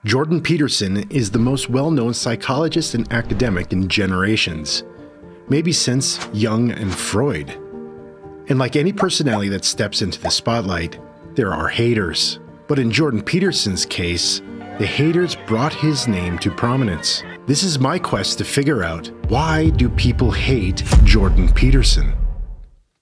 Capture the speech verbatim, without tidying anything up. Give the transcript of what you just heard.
Jordan Peterson is the most well-known psychologist and academic in generations, maybe since Jung and Freud. And like any personality that steps into the spotlight, there are haters. But in Jordan Peterson's case, the haters brought his name to prominence. This is my quest to figure out, why do people hate Jordan Peterson?